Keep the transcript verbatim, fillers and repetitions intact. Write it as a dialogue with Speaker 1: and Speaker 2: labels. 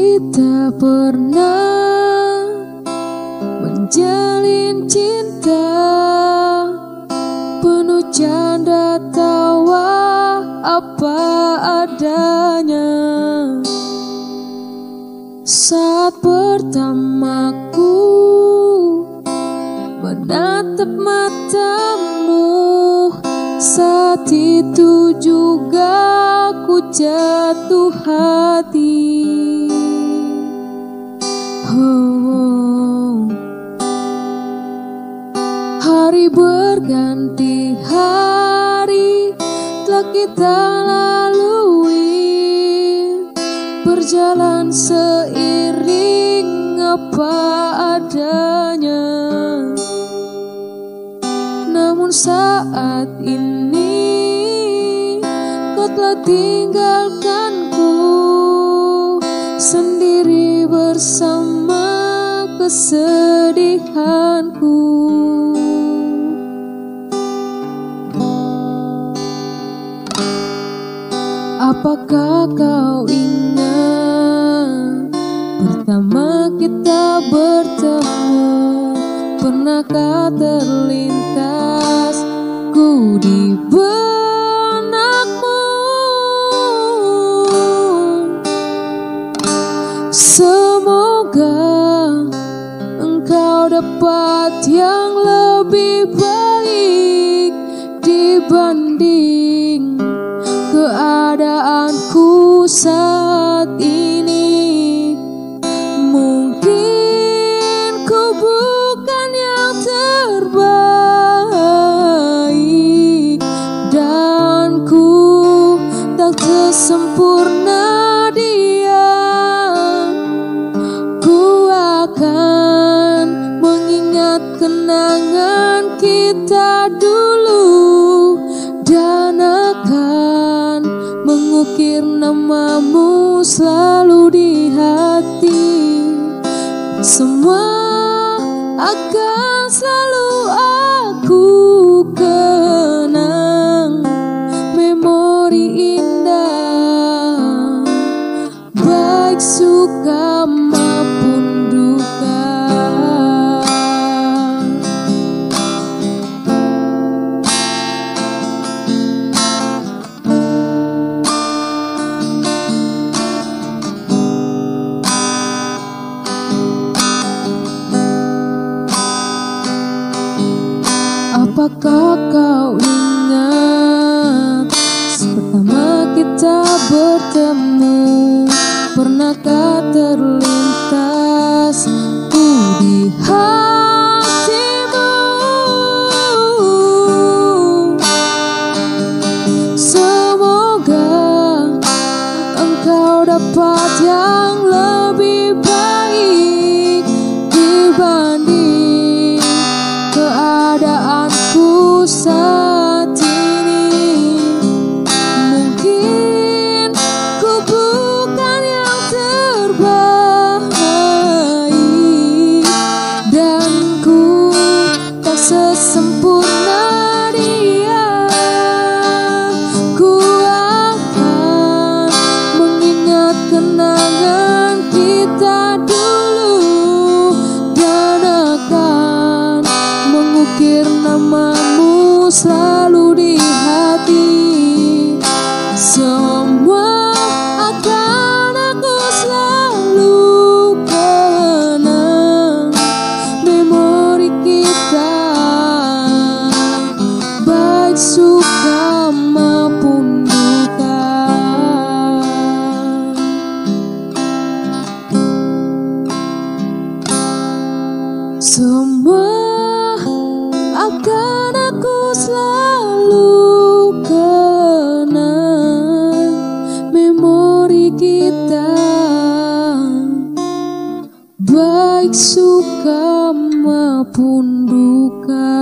Speaker 1: Kita pernah menjalin cinta penuh canda tawa apa adanya. Saat pertamaku menatap matamu, saat itu juga ku jatuh hati. Oh, hari berganti hari telah kita lalui, berjalan seiring apa adanya. Namun saat ini kau telah tinggalkanku, sendiri bersama kesedihanku. Apakah kau ingat pertama kita bertemu? Pernahkah terlintas ku di benakmu? Semoga engkau dapat yang lebih baik dibanding keadaanku saat ini. Mungkin ku bukan yang terbaik, dan ku tak sesempurna dia. Ku akan mengingat kenangan kita dulu, dan akan mengukir namamu selalu di hati. Semua akan selalu aku kenang, memori indah, baik suka maupun duka. Apakah kau ingat pertama kita bertemu? Pernahkah terlintas ku di hatimu? Semoga engkau dapat yang lebih baik dibanding keadaanku saat ini. Mungkin ku bukan yang terbaik, dan ku tak sesempurna dia. Ku akan mengingat kenangan kita dulu, dan akan mengukir namamu selalu di hati. Semua akan aku selalu kenang, memori kita, baik suka maupun duka. Semua akan aku selalu kenang, memori kita, baik suka maupun duka.